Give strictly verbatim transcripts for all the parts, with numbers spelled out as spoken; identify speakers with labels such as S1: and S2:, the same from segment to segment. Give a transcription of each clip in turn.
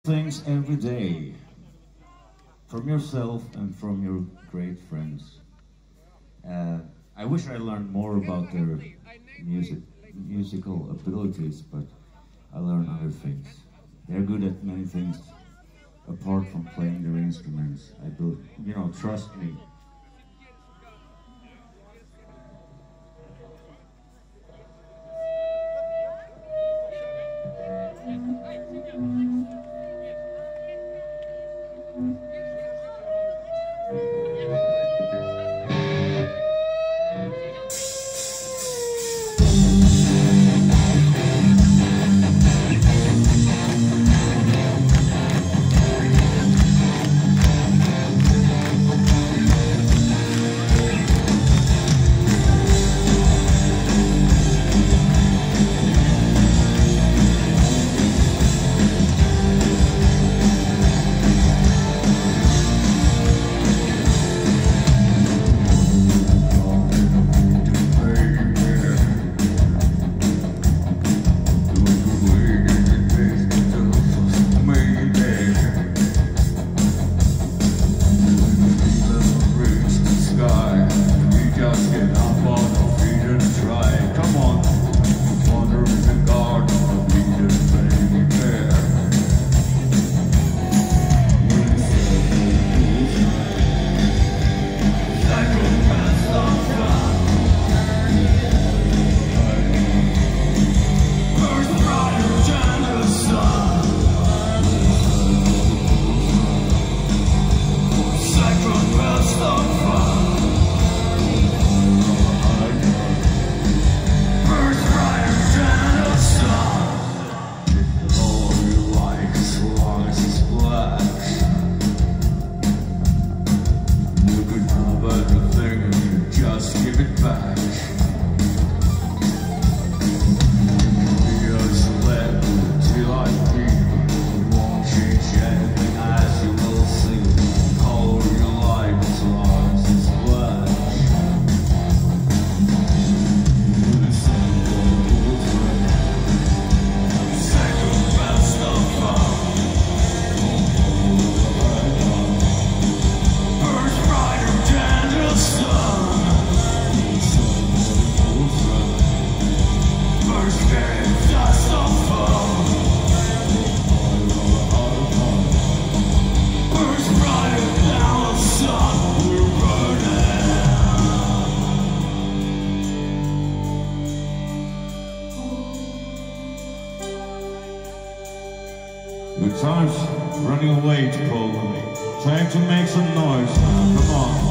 S1: things every day from yourself and from your great friends. Uh, I wish I learned more about their music, musical abilities, but I learned other things. They're good at many things apart from playing their instruments. I believe, you know, trust me. The time's running away to Poland. Time to make some noise now. Come on.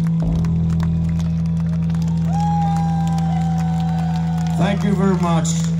S1: Thank you very much.